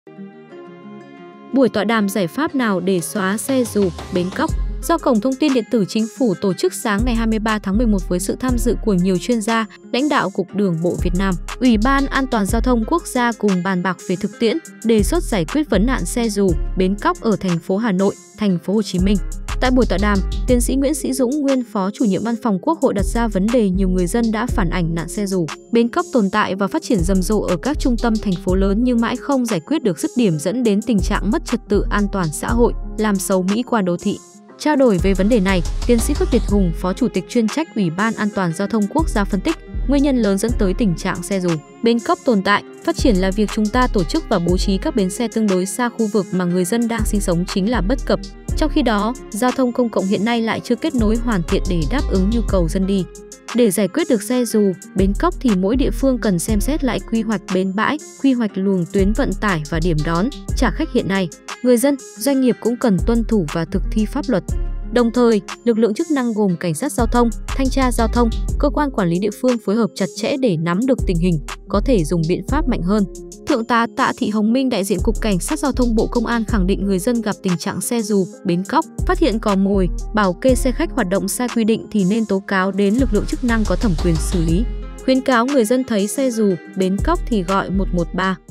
Buổi tọa đàm giải pháp nào để xóa xe dù, bến cóc do Cổng Thông tin Điện tử Chính phủ tổ chức sáng ngày 23 tháng 11 với sự tham dự của nhiều chuyên gia, lãnh đạo Cục Đường bộ Việt Nam, Ủy ban An toàn Giao thông Quốc gia cùng bàn bạc về thực tiễn, đề xuất giải quyết vấn nạn xe dù, bến cóc ở thành phố Hà Nội, thành phố Hồ Chí Minh. Tại buổi tọa đàm, tiến sĩ Nguyễn Sĩ Dũng, nguyên Phó Chủ nhiệm Văn phòng Quốc hội đặt ra vấn đề nhiều người dân đã phản ảnh nạn xe dù, bến cóc tồn tại và phát triển rầm rộ ở các trung tâm thành phố lớn nhưng mãi không giải quyết được dứt điểm dẫn đến tình trạng mất trật tự an toàn xã hội, làm xấu mỹ quan đô thị. Trao đổi về vấn đề này, tiến sĩ Khuất Việt Hùng, Phó Chủ tịch chuyên trách Ủy ban An toàn Giao thông Quốc gia phân tích, nguyên nhân lớn dẫn tới tình trạng xe dù, bến cóc tồn tại, phát triển là việc chúng ta tổ chức và bố trí các bến xe tương đối xa khu vực mà người dân đang sinh sống chính là bất cập. Trong khi đó, giao thông công cộng hiện nay lại chưa kết nối hoàn thiện để đáp ứng nhu cầu dân đi. Để giải quyết được xe dù, bến cóc thì mỗi địa phương cần xem xét lại quy hoạch bến bãi, quy hoạch luồng tuyến vận tải và điểm đón, trả khách hiện nay. Người dân, doanh nghiệp cũng cần tuân thủ và thực thi pháp luật. Đồng thời, lực lượng chức năng gồm cảnh sát giao thông, thanh tra giao thông, cơ quan quản lý địa phương phối hợp chặt chẽ để nắm được tình hình, có thể dùng biện pháp mạnh hơn. Thượng tá Tạ Thị Hồng Minh, đại diện Cục Cảnh sát Giao thông Bộ Công an khẳng định người dân gặp tình trạng xe dù, bến cóc, phát hiện cò mồi, bảo kê xe khách hoạt động sai quy định thì nên tố cáo đến lực lượng chức năng có thẩm quyền xử lý. Khuyến cáo người dân thấy xe dù, bến cóc thì gọi 113.